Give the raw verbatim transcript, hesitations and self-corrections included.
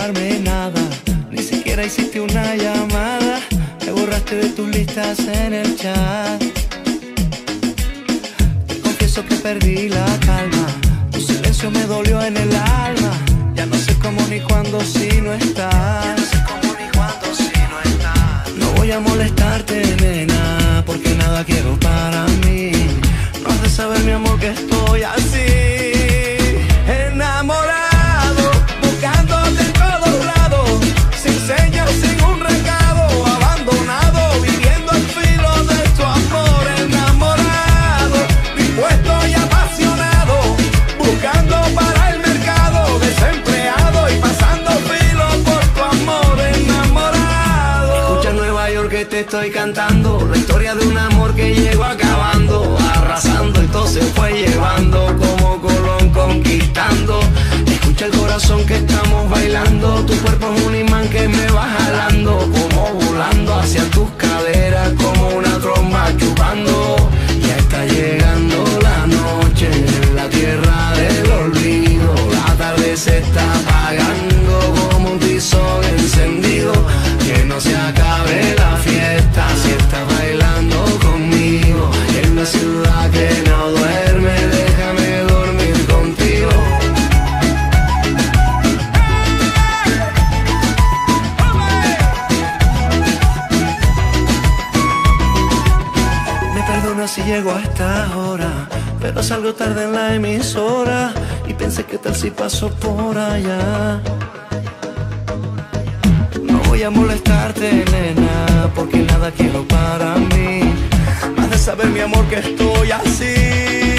contarme nada, ni siquiera hiciste una llamada, me borraste de tus listas en el chat. Te confieso que perdí la calma, tu silencio me dolió en el alma. Ya no sé cómo ni cuándo si no estás. Ya no sé cómo ni cuándo si no estás. No voy a molestarte, nena, porque nada quiero para mí. No has de saber, mi amor, que estoy así, enamorado, buscándote en todos lados, sin señas, sin un recado, abandonado, viviendo al filo de tu amor. Enamorado, dispuesto y apasionado, buscando para el mercado, desempleado y pasando filo por tu amor. Enamorado. Escucha Nueva York que te estoy cantando, la historia de un amor que llegó acabando, arrasando y todo se fue llevando, como Colón conquistando. Escucha el corazón que estamos bailando, tu cuerpo es un imán que me va jalando, como volando hacia tus caderas, como una tromba chupando. Ya está llegando la noche en la tierra del olvido, la tarde se está apagando como un tizón encendido. Que no se acabe la fiesta si estás bailando conmigo, en la ciudad que no duerme, déjame dormir contigo. Me perdona si llego a esta hora, pero salgo tarde en la emisora y pensé que tal si paso por allá. No voy a molestarte, nena, porque nada quiero para mí. Has de saber, mi amor, que estoy así,